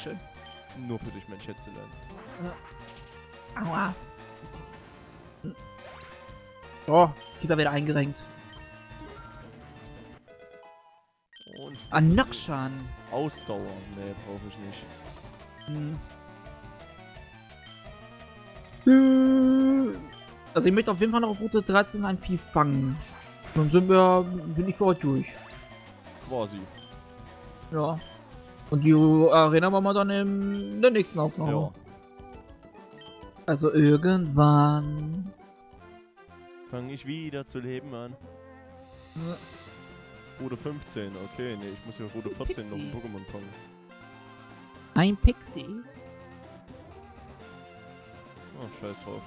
Dankeschön. Nur für dich, mein Schätzelein. Aua. Oh, Keeper wieder eingerenkt. Und Anoxan. Ausdauer. Nee, brauche ich nicht. Also ich möchte auf jeden Fall noch auf Route 13 ein Vieh fangen. Dann bin ich für heute durch. Quasi. Ja. Und die Arena machen wir dann in der nächsten Aufnahme. Ja. Also irgendwann. Fange ich wieder zu leben an. Route 15, okay. Nee, ich muss ja Route 14 noch ein Pokémon fangen. Ein Pixie. Oh, scheiß drauf.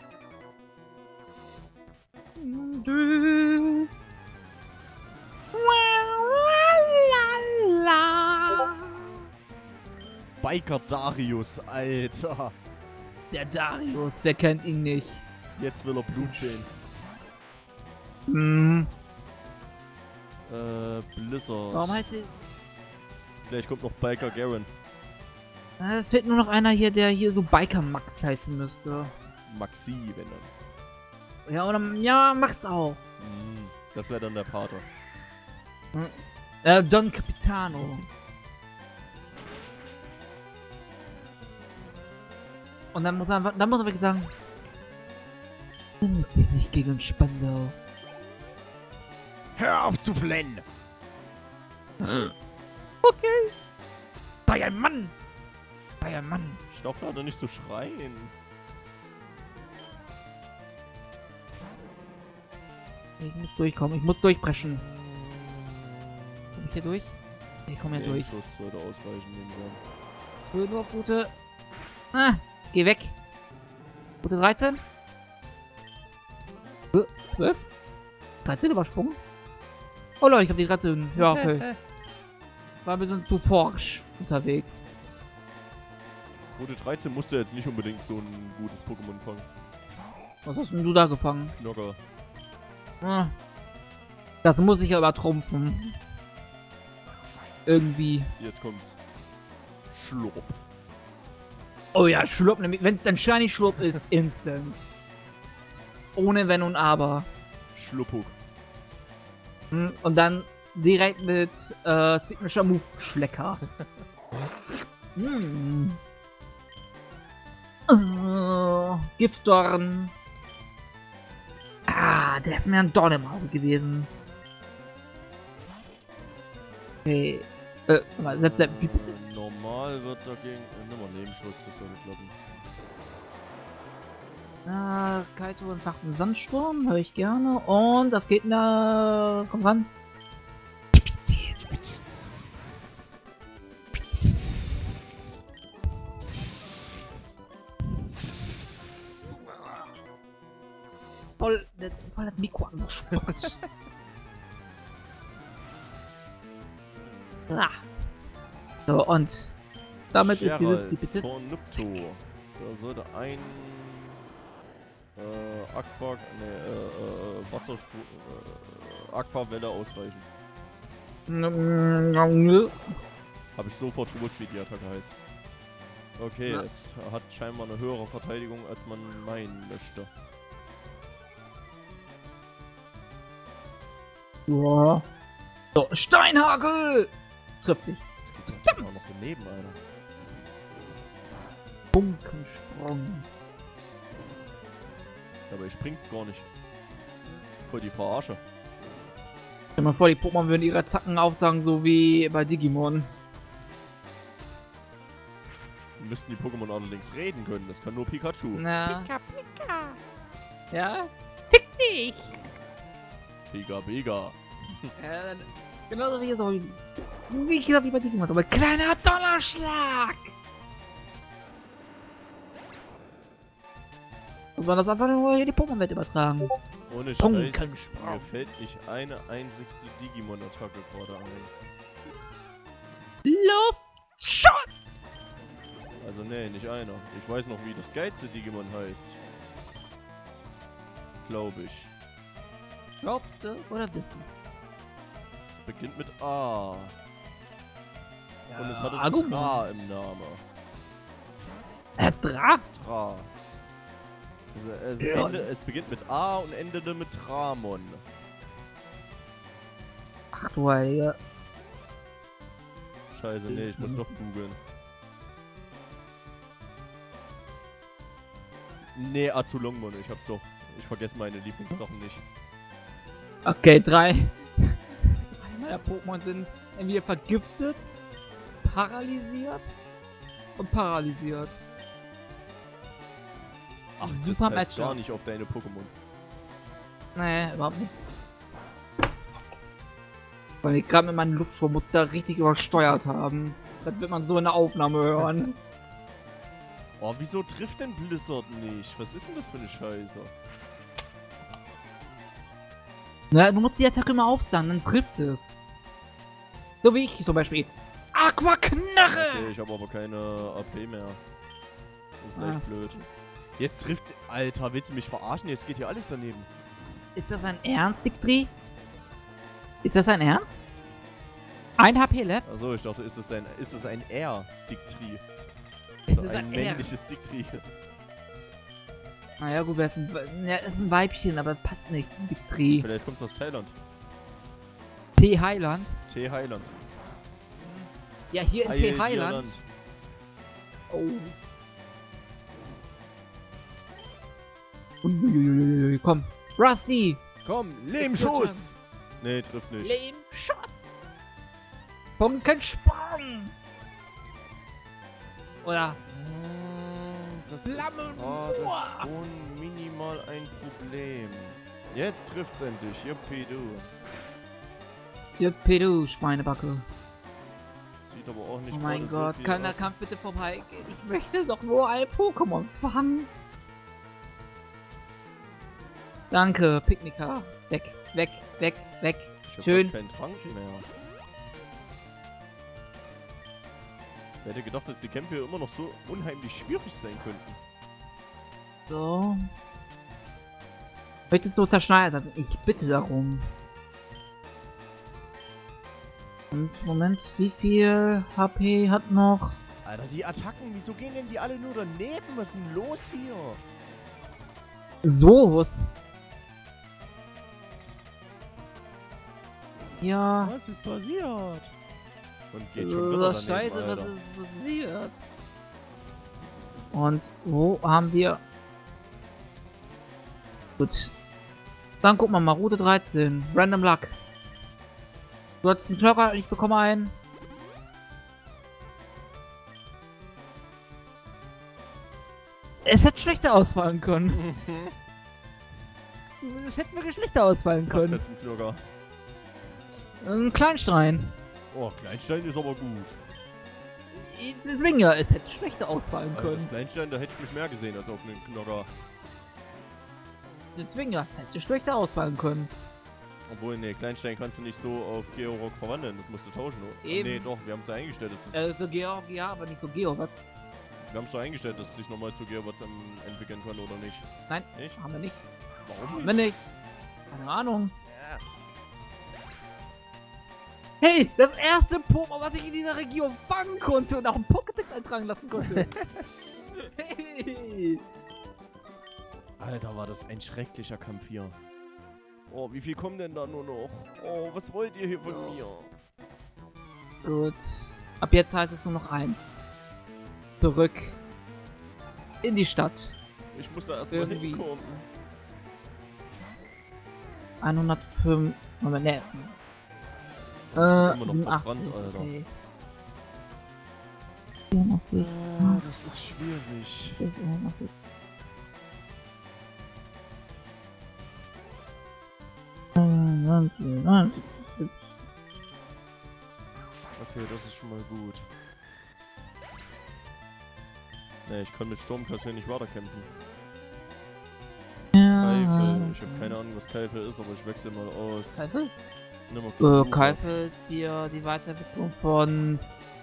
Biker Darius, Alter. Der Darius, wer kennt ihn nicht? Jetzt will er Blut sehen. Blizzard. Warum heißt sie? Gleich kommt noch Biker Garen. Es fehlt nur noch einer hier, der hier so Biker Max heißen müsste. Maxi, wenn dann. Ja, oder ja, Max auch. Das wäre dann der Pater. Don Capitano. Und dann muss er wirklich sagen, wendet sich nicht gegen Spandau. Hör auf zu flennen! Okay. Sei ein Mann! Sei ein Mann! Stofflader nicht so schreien. Ich muss durchkommen, ich muss durchbrechen. Komm ich hier durch? Ich komme hier durch. Schuss sollte ausreichen, nehmen wir. Nur auf Route. Geh weg. Route 13? 12? 13 übersprungen? Oh Leute, ich hab die 13. Ja, okay. War ein bisschen zu forsch unterwegs. Route 13 musste jetzt nicht unbedingt so ein gutes Pokémon fangen. Was hast denn du da gefangen? Knocker. Das muss ich ja übertrumpfen. Irgendwie. Jetzt kommt's. Schlurp. Oh ja, Schlurp, wenn es dann Shiny Schlurp ist, instant. Ohne Wenn und Aber. Schluppuk. Und dann direkt mit Signature Move Schlecker. Giftdorn. Der ist mir ein Dorn im Auge gewesen. Okay. Aber setzt er wie bitte? Normal wird dagegen. Nimm mal Nebenschuss, das sollte klappen. Kaito entfacht einen Sandsturm, höre ich gerne. Und das geht nach. Komm ran. Voll das Mikro angespannt. So, und damit ist dieses Lipitis. Tornupto. Da sollte ein Aqua, Aquavelle ausreichen. Habe ich sofort gewusst, wie die Attacke heißt. Okay, ja. Es hat scheinbar eine höhere Verteidigung, als man meinen möchte. Ja. So, Steinhagel! Trifft dich. Jetzt geht er noch daneben, Alter. Bunkensprung. Dabei springt's gar nicht. Voll die Verarsche. Stell dir mal vor, die Pokémon würden ihre Attacken aufsagen, so wie bei Digimon. Müssten die Pokémon allerdings reden können. Das kann nur Pikachu. Na. Pika, Pika. Ja? Fick dich! Pika, Pika. Genauso wie so. Wie gesagt, wie bei Digimon. Aber kleiner Donnerschlag! Und man das einfach nur in die Pokémon-Welt übertragen. Ohne Scheiß, mir fällt nicht eine einzigste Digimon-Attacke gerade ein. Luftschuss! Also nee, nicht einer. Ich weiß noch, wie das geilste Digimon heißt. Glaube ich. Glaubst du oder wissen? Es beginnt mit A. Und es hatte Agumon. Tra im Namen. Dra? Tra. Also, Ja. es beginnt mit A und endete mit Tramon. Ach du Heilige. Scheiße, nee, ich muss doch googeln. Nee, Azulongmon, ich hab's doch. Ich vergesse meine Lieblingssachen nicht. Okay, drei meiner Pokémon sind entweder vergiftet, paralysiert und paralysiert. Ach, das super ist halt Matchup. gar nicht auf deine Pokémon. Nee, überhaupt nicht. Weil ich gerade mit meinem Luftschwurmuster richtig übersteuert haben. Das wird man so in der Aufnahme hören. Oh, wieso trifft denn Blizzard nicht? Was ist denn das für eine Scheiße? Na, du musst die Attacke immer aufsagen, dann trifft es. So wie ich zum Beispiel. Aquaknarre! Okay, ich habe aber keine AP mehr. Das ist echt blöd. Jetzt trifft... Alter, willst du mich verarschen? Jetzt geht hier alles daneben. Ist das ein Ernst, Diktri? Ist das ein Ernst? Ein HP left? Achso, ich dachte, ist das ein R-Diktri? Ist Also es ein R? männliches Diktri. Naja gut, das ist ein Weibchen, aber passt nicht. Diktri. Vielleicht kommt's aus Thailand. T-Highland. T-Highland. Ja, hier in T-Highland. Heildirland. Oh. Uiuiuiui, komm. Rusty! Komm, Lehmschuss! Nee, trifft nicht. Lehmschuss! Punkensprung! Oder? Das ist Flammenwurf! gerade schon minimal ein Problem. Jetzt trifft's endlich. Juppie, du. Juppie, du Schweinebacke. Sieht aber auch nicht Oh mein gerade Gott, so viel kann der ab. Kampf bitte vorbeigehen? Ich möchte doch nur ein Pokémon fangen. Danke, Picknicker. Weg, weg, weg, weg. Ich hab Schön. fast keinen Trank mehr. Wer hätte gedacht, dass die Kämpfe hier immer noch so unheimlich schwierig sein könnten? So. Möchtest du zerschneiden? Ich bitte darum. Und Moment, wie viel HP hat noch? Alter, die Attacken, wieso gehen denn die alle nur daneben? Was ist denn los hier? Soos. Ja. Was ist passiert? Und geht schon wieder daneben, Scheiße, Alter. was ist passiert? Und wo haben wir... Gut. Dann gucken wir mal, Route 13. Random Luck. Du hast einen Knocker, ich bekomme einen. Es hätte schlechter ausfallen können. Es hätte wirklich schlechter ausfallen Was können. jetzt mit Knurger? Ein Kleinstein. Oh, Kleinstein ist aber gut. Deswegen ja, es hätte schlechter ausfallen Also das können. Kleinstein, da hätte ich mich mehr gesehen als auf einen Knocker. Deswegen ja, hätte schlechter ausfallen können. Obwohl, nee, Kleinstein kannst du nicht so auf Georock verwandeln. Das musst du tauschen. Oh, Eben. nee, doch, wir haben es ja eingestellt. Dass So Georg, ja, aber nicht so Geowatz. wir haben es so eingestellt, dass es sich nochmal zu Geowatts entwickeln kann, oder nicht? Nein, Nicht? haben wir nicht. Warum Haben nicht? wir nicht. Keine Ahnung. Ja. Hey, das erste Pokémon, was ich in dieser Region fangen konnte und auch einen Pokédex eintragen lassen konnte. Hey. Alter, war das ein schrecklicher Kampf hier. Oh, wie viel kommen denn da nur noch? Oh, was wollt ihr hier von mir? Gut. Ab jetzt heißt es nur noch eins. Zurück in die Stadt. Ich muss da erstmal Irgendwie. hinkommen. 105. Moment, ne. Immer noch 87. verbrannt, Alter. Okay. 84. Ah, das ist schwierig. 84. Okay, das ist schon mal gut. Ne, ich kann mit Sturmkassier nicht weiterkämpfen. Keifel. Ich habe keine Ahnung, was Keifel ist, aber ich wechsle mal aus. Keifel? Nimm mal Kuruka. Keifel ist hier die Weiterentwicklung von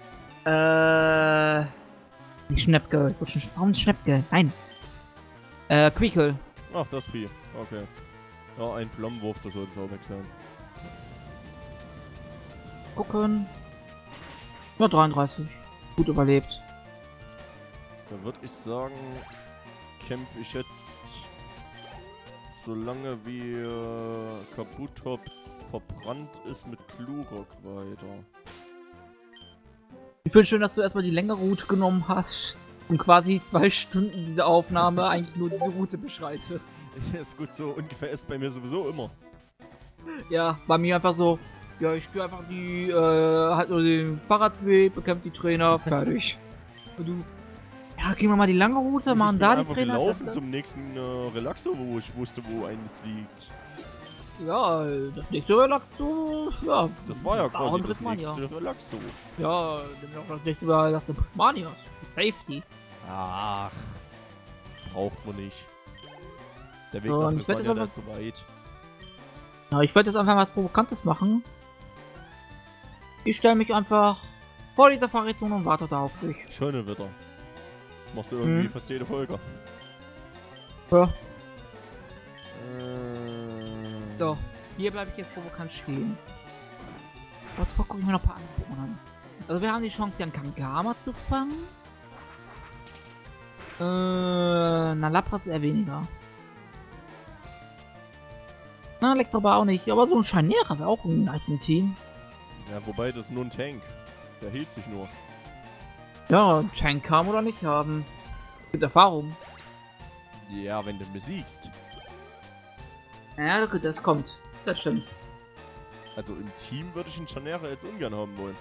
nicht Schnäppke. Warum Schnäppke? Nein. Quickel. Ach, das Vieh. Okay. Ja, ein Flammenwurf, das sollte es auch weg sein. Gucken. Ja, 33. Gut überlebt. Dann würde ich sagen, kämpfe ich jetzt, solange wie Kabutops verbrannt ist, mit Glurak weiter. Ich finde schön, dass du erstmal die längere Route genommen hast und quasi 2 Stunden diese Aufnahme eigentlich nur diese Route beschreitest. Ja, ist gut, so ungefähr ist bei mir sowieso immer. Ja, bei mir einfach so, ja, ich spiele einfach die, halt nur den Fahrradweg, bekämpft die Trainer, fertig. Und du, ja, gehen wir mal die lange Route, machen da die Trainer. Laufen zum nächsten Relaxo, wo ich wusste, wo eines liegt. Ja, das nächste Relaxo, ja. Das war ja quasi das Prismania. nächste Relaxo. Ja, nimm doch das nächste Mal das Prismania. Safety. Ach, braucht man nicht. Der Weg So, nach und ich werd Prismania, der jetzt ist zu weit. Ja, ich werde jetzt einfach was Provokantes machen. Ich stelle mich einfach vor dieser Fahrradzone und warte da auf dich. Schöne Wetter. Das machst du irgendwie fast jede Folge. Ja. So, hier bleibe ich jetzt provokant stehen. Was gucke ich mir noch ein paar andere Pokémon an. Also wir haben die Chance, hier einen Kangama zu fangen. Na, Lapras eher weniger. Na, Elektrobar auch nicht, aber so ein Scharnierer wäre auch ein nice im Team. Ja, wobei das ist nur ein Tank. Der hielt sich nur. Ja, ein Tank haben oder nicht haben. Mit Erfahrung. Ja, wenn du besiegst. Ja, gut, das kommt. Das stimmt. Also im Team würde ich einen Chanera jetzt ungern haben wollen.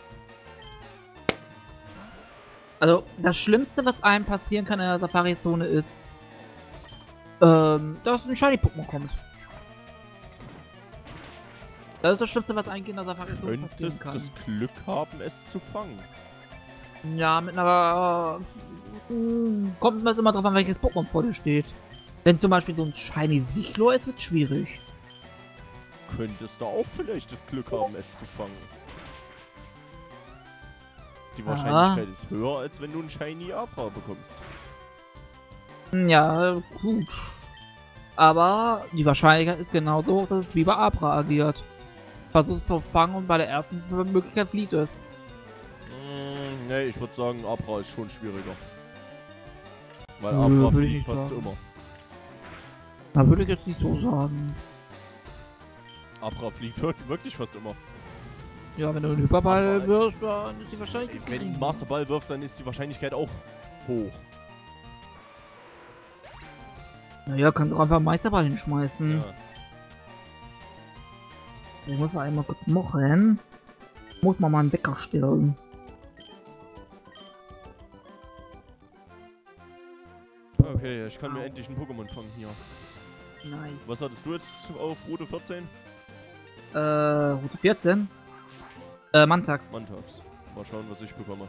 Also, das Schlimmste, was einem passieren kann in der Safari-Zone ist, dass ein Shiny-Pokémon kommt. Das ist das Schlimmste, was eigentlich in der Safari-Zone passieren Könntest kann. das Glück haben, es zu fangen. Ja, mit einer... kommt es immer drauf an, welches Pokémon vor dir steht. Wenn zum Beispiel so ein Shiny Sichlor ist, wird schwierig. Könntest du auch vielleicht das Glück haben, es zu fangen. Die Wahrscheinlichkeit ist höher, als wenn du einen Shiny Abra bekommst. Ja, gut. Aber die Wahrscheinlichkeit ist genauso hoch, dass es wie bei Abra agiert. Versuch es zu fangen und bei der ersten Möglichkeit flieht es. Nee, ich würde sagen, Abra ist schon schwieriger. Weil Abra fliegt fast immer. Da würde ich jetzt nicht so sagen. Abra fliegt wirklich fast immer. Ja, wenn du einen Hyperball wirfst, dann ist die Wahrscheinlichkeit Wenn gering. ein Masterball wirft, dann ist die Wahrscheinlichkeit auch hoch. Naja, kannst auch einfach einen Meisterball hinschmeißen. Ja. Ich muss mal einmal kurz machen. Muss man mal einen Wecker stellen. Okay, ich kann mir endlich ein Pokémon fangen hier. Nice. Was hattest du jetzt auf Route 14? Route 14? Mantax. Mantax. Mal schauen, was ich bekomme.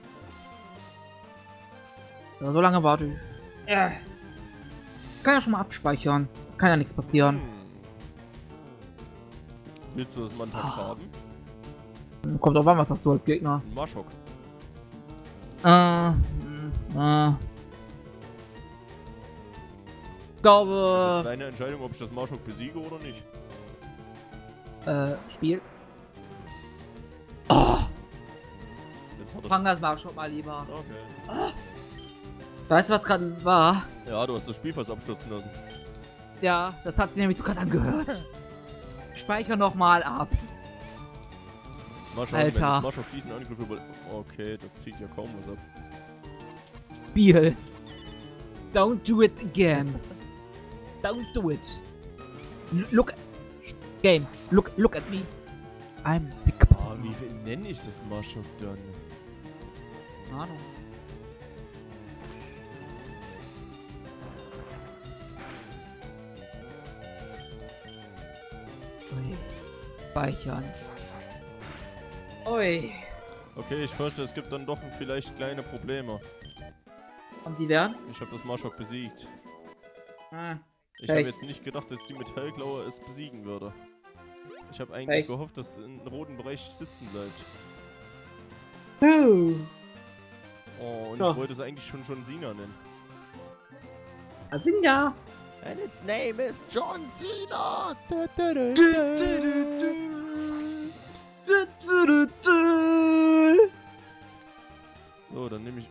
Ja, so lange warte ich. Kann ja schon mal abspeichern. Kann ja nichts passieren. Willst du das Mantax haben? Kommt auf an, was hast du als Gegner? Ein Marschok. Ich glaube... Deine Entscheidung, ob ich das Marschok besiege oder nicht. Spiel. Jetzt hat Fang das mal schon mal lieber. Okay. Weißt du, was gerade war? Ja, du hast das Spiel fast abstürzen lassen. Ja, das hat sich nämlich so gerade angehört. Speicher nochmal ab. Mal schauen, Alter. wenn das Marschok diesen Angriff über... Okay, das zieht ja kaum was ab. Spiel. Don't do it again. Don't do it. Look. Game. Look at me. I'm sick. Ah, wie nenne ich das Marschok dann? Keine Ahnung. Ui. Speichern. Ui. Okay, ich fürchte, es gibt dann doch vielleicht kleine Probleme. Und die werden? Ich habe das Marschok besiegt. Ah. Ich habe jetzt nicht gedacht, dass die Metallklaue es besiegen würde. Ich habe eigentlich gehofft, dass es im roten Bereich sitzen bleibt. Oh, und ich wollte es eigentlich schon Sina nennen. Sinja! And its name is John Cena! So, dann nehme ich...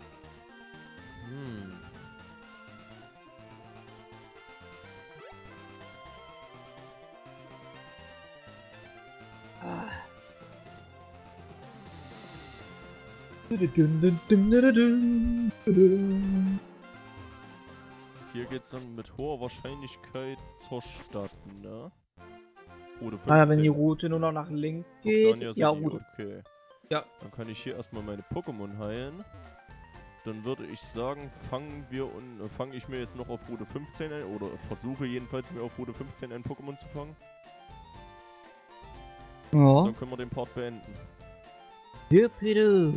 Hier geht's dann mit hoher Wahrscheinlichkeit zur Stadt, ne? Route 15. Ah, wenn die Route nur noch nach links geht. Oxania Ja, City, Route. okay. Ja. Dann kann ich hier erstmal meine Pokémon heilen. Dann würde ich sagen, fange ich mir jetzt noch auf Route 15 ein, oder versuche jedenfalls mir auf Route 15 ein Pokémon zu fangen. Ja. Dann können wir den Part beenden. Juppie.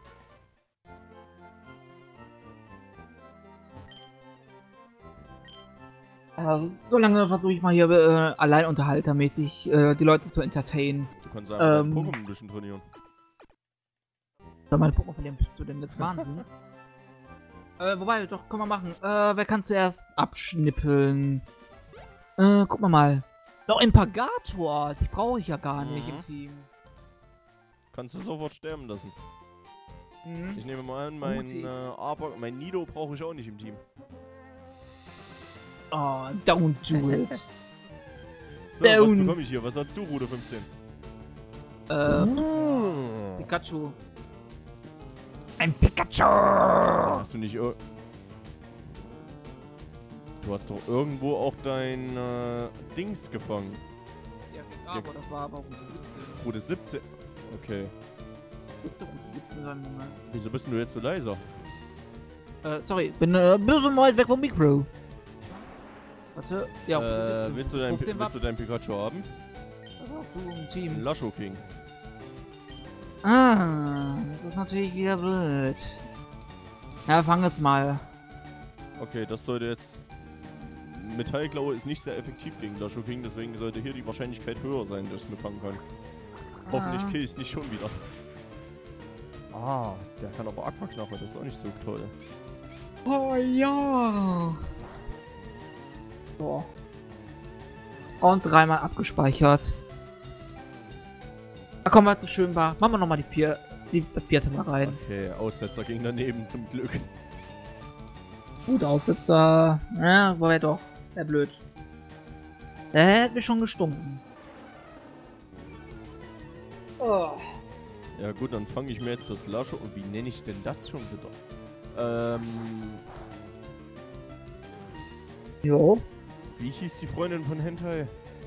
So lange versuche ich mal hier alleinunterhaltermäßig die Leute zu entertainen. Du kannst einfach dein Pokémon ein bisschen trainieren. Soll mal Pokémon von dem zu denn des Wahnsinns? Wobei, doch, können wir machen. Wer kann zuerst abschnippeln? Guck mal. Doch, Impagator! Die brauche ich ja gar nicht im Team. Kannst du sofort sterben lassen. Mhm. Ich nehme mal an, mein Nido brauche ich auch nicht im Team. Oh, don't do it. So, was bekomme ich hier? Was hast du, Route 15? Pikachu. Ein Pikachu! Hast du nicht Du hast doch irgendwo auch dein Dings gefangen. Ja, aber das war aber Route 17. Okay. Ist doch Route 17 sein, Junge. Wieso bist du jetzt so leiser? Sorry, bin böse weit weg vom Mikro. Warte, ja, willst du dein Pikachu haben? Was hast du im Team? Ein Lasho King. Ah, das ist natürlich wieder blöd. Ja, fang es mal. Okay, das sollte jetzt... Metallklaue ist nicht sehr effektiv gegen Lasho King, deswegen sollte hier die Wahrscheinlichkeit höher sein, dass ich es mir fangen kann. Hoffentlich kill ich es nicht schon wieder. Ah, der kann aber Aquaknarre, das ist auch nicht so toll. Oh ja. So. Und dreimal abgespeichert. Da kommen wir zu schön war. Machen wir nochmal das vierte Mal rein. Okay, Aussetzer ging daneben zum Glück. Gut, Aussetzer. Ja, war ja doch. Wäre blöd. Der hätte mich schon gestunken. Oh. Ja gut, dann fange ich mir jetzt das Lasho. Und wie nenne ich denn das schon wieder? Jo. Wie hieß die Freundin von Hentai?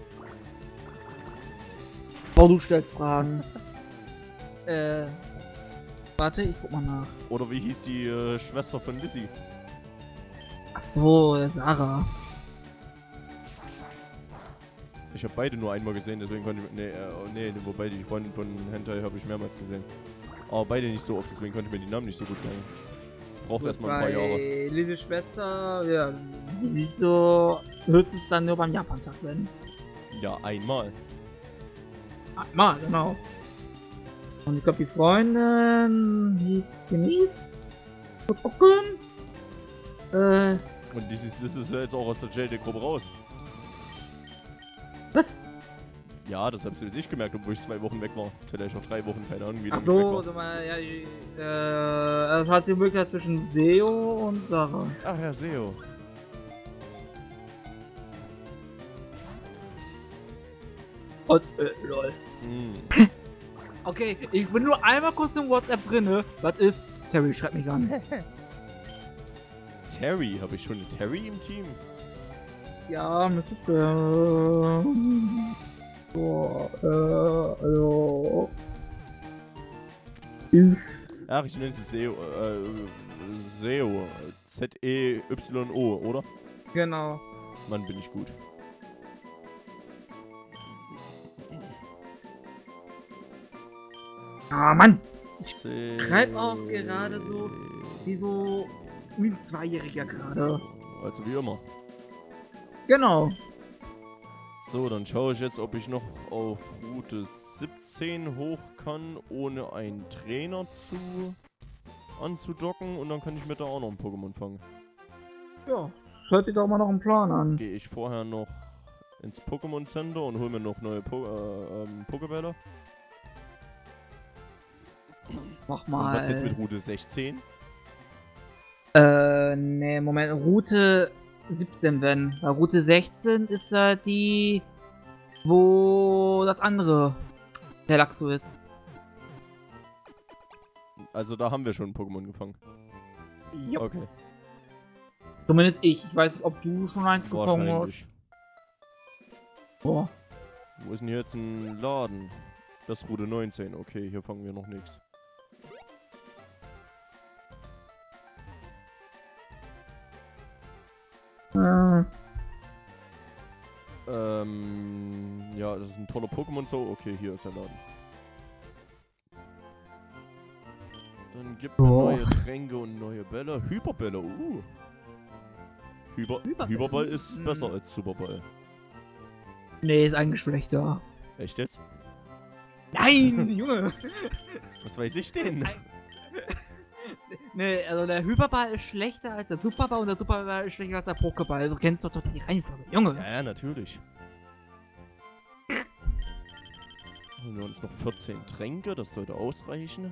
Oh, du stellst Fragen. Warte, ich guck mal nach. Oder wie hieß die Schwester von Lizzie? Ach so, Sarah. Ich habe beide nur einmal gesehen, deswegen konnte ich... Nee, wobei die Freundin von Hentai habe ich mehrmals gesehen. Aber beide nicht so oft, deswegen konnte ich mir die Namen nicht so gut merken. Das braucht erstmal ein paar Jahre. Liebe Schwester, ja, die ist so höchstens dann nur beim Japan-Tag werden. Ja, einmal. Einmal, genau. Und ich glaube, die Freundin hieß Denise. Und das ist ja jetzt auch aus der JD-Gruppe raus. Was? Ja, das hab's jetzt nicht gemerkt, obwohl ich 2 Wochen weg war. Vielleicht auch 3 Wochen, keine Ahnung, wie lange Ach ich weg so, war. sag mal, ja, es hat die Möglichkeit zwischen Seo und Sarah. Ach ja, Seo. Und, lol. Hm. Okay, ich bin nur einmal kurz in WhatsApp drinne. Was ist? Terry, schreib mich an. Terry, habe ich schon eine Terry im Team? Ja, müsste also. Ach, ich nenne es Seo, Seo. Z-E-Y-O, oder? Genau. Mann, bin ich gut. Ah, Mann! Ich schreib auch gerade so, wie so ein Zweijähriger gerade. Also wie immer. Genau. So, dann schaue ich jetzt, ob ich noch auf Route 17 hoch kann, ohne einen Trainer anzudocken. Und dann kann ich mir da auch noch ein Pokémon fangen. Ja, das hört sich doch mal noch einen Plan an. Gehe ich vorher noch ins Pokémon Center und hole mir noch neue Pokébälle. Mach Und mal. was jetzt mit Route 16? Ne, Moment. Route 17, wenn. Weil Route 16 ist ja die, wo das andere der Laxo ist. Also da haben wir schon ein Pokémon gefangen. Ja. Okay. Zumindest ich. Ich weiß nicht, ob du schon eins gefangen hast. Wahrscheinlich. Boah. Wo ist denn hier jetzt ein Laden? Das ist Route 19. Okay, hier fangen wir noch nichts. Ja, das ist ein toller Pokémon so. Okay, hier ist der Laden. Dann gibt mir neue Tränke und neue Bälle. Hyperbälle, Hyperball ist besser als Superball. Nee, ist eigentlich schlechter. Echt jetzt? Nein, Junge! Was weiß ich denn? Nee, also der Hyperball ist schlechter als der Superball und der Superball ist schlechter als der Pokéball. Also kennst du doch die Reihenfolge, Junge. Ja, natürlich. Holen wir uns noch 14 Tränke, das sollte ausreichen.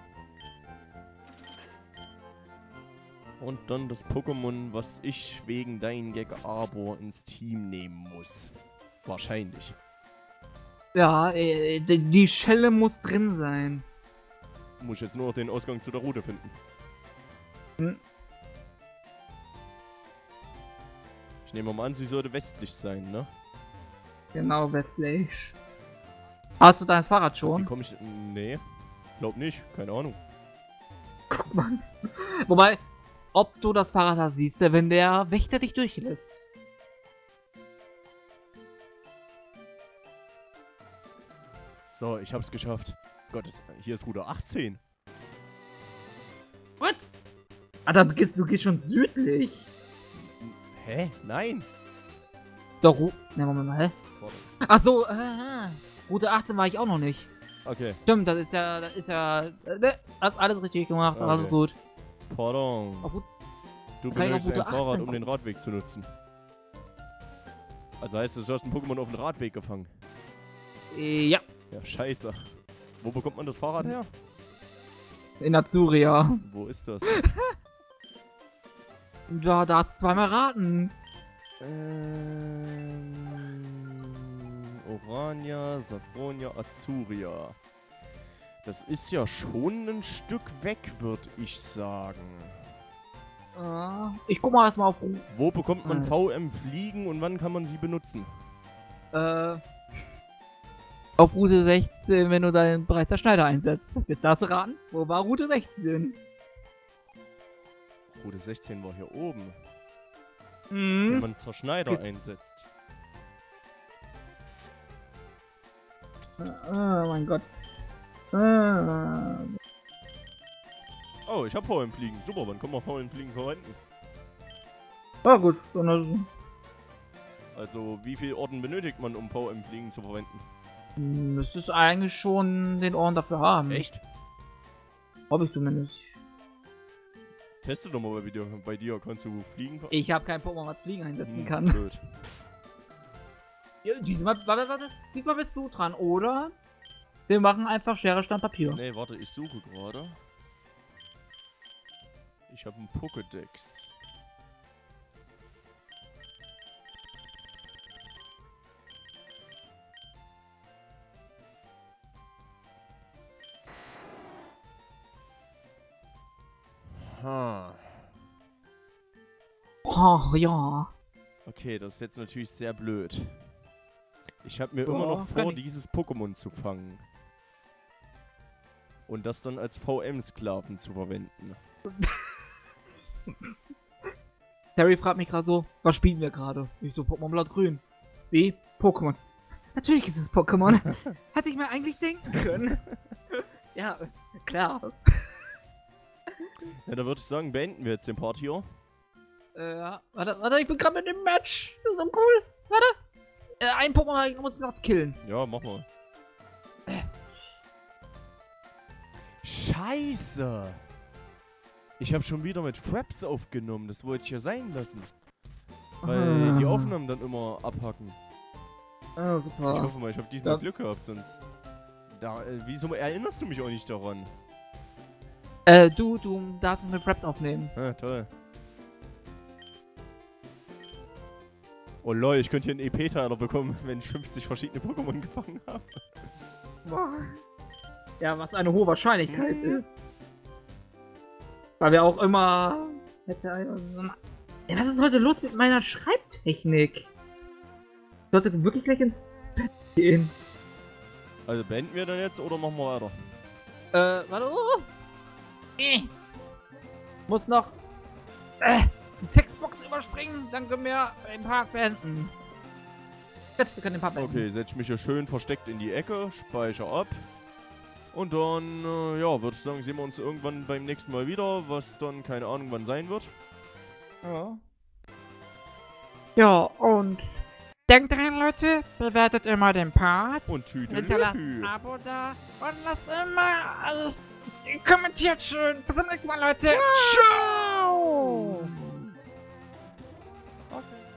Und dann das Pokémon, was ich wegen deinen Gag Arbor ins Team nehmen muss. Wahrscheinlich. Ja, die Schelle muss drin sein. Muss ich jetzt nur noch den Ausgang zu der Route finden. Hm. Ich nehme mal an, sie sollte westlich sein, ne? Genau, westlich. Hast du dein Fahrrad Wie schon? komme ich... Nee, glaub nicht. Keine Ahnung. Guck mal. Wobei, ob du das Fahrrad da siehst, wenn der Wächter dich durchlässt. So, ich hab's geschafft. Gott, hier ist Route 18. What? Ah, du gehst schon südlich. Hä? Nein. Doch, ne, Moment mal, hä? Warte. Ach so, Route 18 war ich auch noch nicht. Okay. Stimmt, das ist ja, ne, hast alles richtig gemacht, Okay. alles gut. Pardon. Auf, Du kann ich auf benötigst ein Route Fahrrad, 18 um den Radweg zu nutzen. Also heißt es, du hast ein Pokémon auf den Radweg gefangen. ja, Ja, scheiße. Wo bekommt man das Fahrrad her? in Azuria. Wo ist das? Ja, da hast du zweimal raten. Orania, Safronia, Azuria. Das ist ja schon ein Stück weg, würde ich sagen. Ich guck mal erstmal auf Wo bekommt man VM Fliegen und wann kann man sie benutzen? auf Route 16, wenn du deinen bereits der Schneider einsetzt. Jetzt darfst du raten, wo war Route 16? Route 16 war hier oben. Wenn Mhm. man Zerschneider einsetzt. Oh mein Gott. Oh, ich hab VM Fliegen. Super, wann kann man VM Fliegen verwenden? Ja gut, dann Also, wie viel Orden benötigt man, um VM Fliegen zu verwenden? müsstest eigentlich schon den Ohren dafür haben. Echt? Hoffe ich zumindest. Teste doch mal bei dir. Kannst du fliegen? Ich habe kein Pokémon, was Fliegen einsetzen kann. Blöd. Ja, diesmal, warte. Diesmal bist du dran, oder? Wir machen einfach Schere, Stein, Papier. Nee, warte, ich suche gerade. Ich habe einen Pokédex. Ha. Oh, ja. Okay, das ist jetzt natürlich sehr blöd. Ich habe mir Ja, immer noch vor, kann ich. dieses Pokémon zu fangen. Und das dann als VM-Sklaven zu verwenden. Terry fragt mich gerade so, was spielen wir gerade? Ich so, Pokémon Blatt-Grün. Wie? Pokémon. Natürlich ist es Pokémon. Hätte ich mir eigentlich denken können. Ja, klar. Ja, da würde ich sagen, beenden wir jetzt den Part hier. Warte, ich bin gerade mit dem Match. Das ist so cool. Warte. Ein Pokémon muss ich noch killen. Ja, mach mal. Scheiße! Ich habe schon wieder mit Fraps aufgenommen. Das wollte ich ja sein lassen. Weil die Aufnahmen dann immer abhacken. Ah, Ich super. hoffe mal, ich habe diesmal Ja. Glück gehabt, sonst... wieso erinnerst du mich auch nicht daran? Du darfst mit Fraps aufnehmen. Ah, toll. Oh lol, ich könnte hier einen EP-Teiler bekommen, wenn ich 50 verschiedene Pokémon gefangen habe. Boah. Ja, was eine hohe Wahrscheinlichkeit ist. Weil wir auch immer... Ja, was ist heute los mit meiner Schreibtechnik? Ich sollte wirklich gleich ins Bett gehen. Also beenden wir dann jetzt oder machen wir weiter? Warte. Muss noch die Textbox überspringen, dann können wir den Part beenden. Jetzt, wir können den Part beenden. Okay, setz mich hier schön versteckt in die Ecke, speicher ab. Und dann, ja, würde ich sagen, sehen wir uns irgendwann beim nächsten Mal wieder, was dann keine Ahnung wann sein wird. Ja. Ja, und denkt dran, Leute, bewertet immer den Part. Und Hinterlasst ein Abo da und lasst immer kommentiert schön. Bis zum nächsten Mal, Leute. Tschüss.